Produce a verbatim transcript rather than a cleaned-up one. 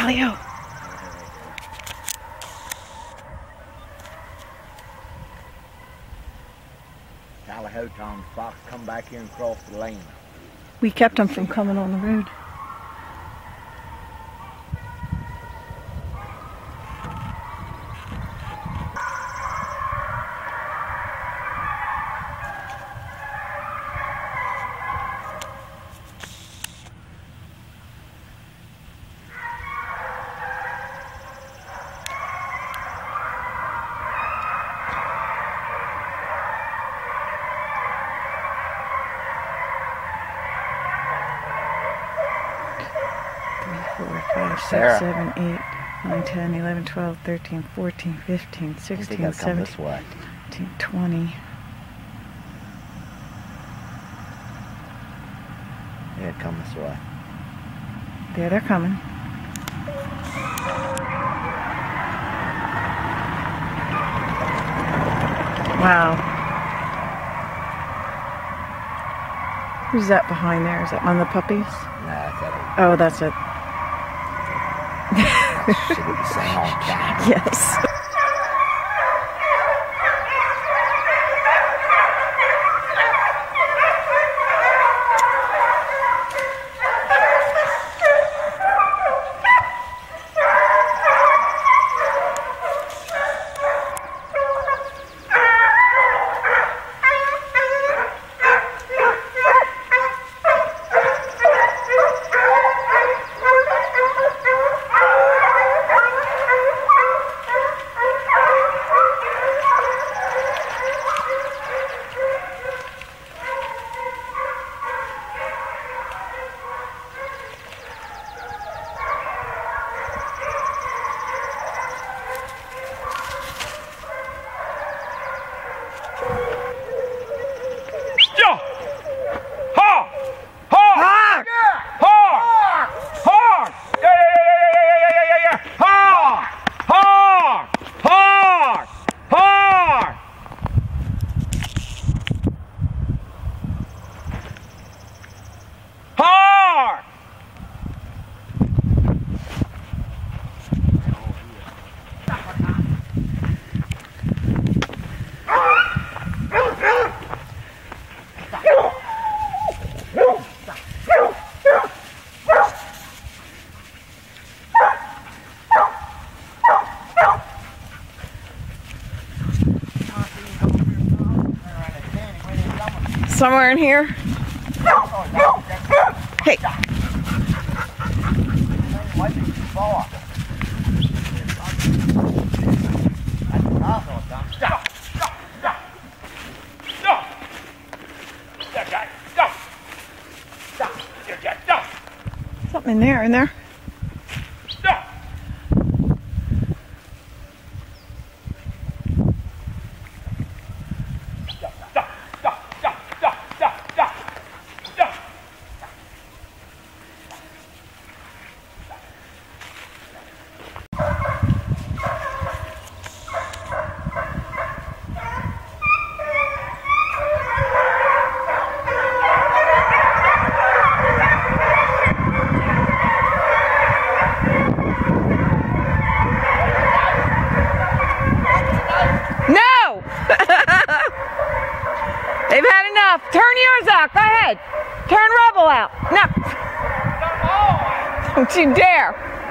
Tally-ho. Tally-ho, Tom Fox, come back here and cross the lane. We kept him from coming on the road. four, five, six, seven, eight, nine, ten, eleven, twelve, thirteen, fourteen, fifteen, sixteen, seventeen, eighteen, twenty. Yeah, come this way. There, they're coming. Wow. Who's that behind there? Is that one of the puppies? Nah, that's it. Oh, that's it. Should be the same on camera. Yes. Somewhere in here. Hey. Something in there, in there. They've had enough. Turn yours out. Go ahead. Turn Rebel out. No. Don't you dare.